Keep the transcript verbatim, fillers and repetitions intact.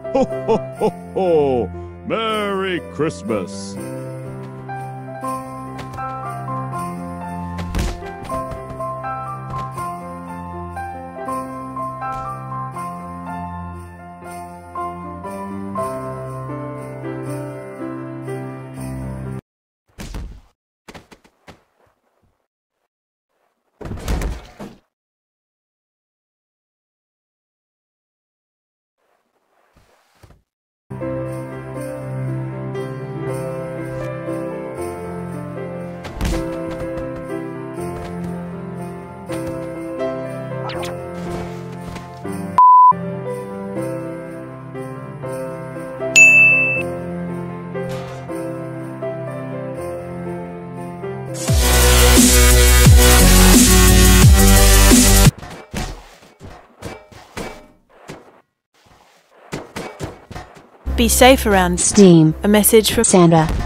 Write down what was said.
Ho, ho, ho, ho! Merry Christmas! Be safe around Steam. A message from Sandra.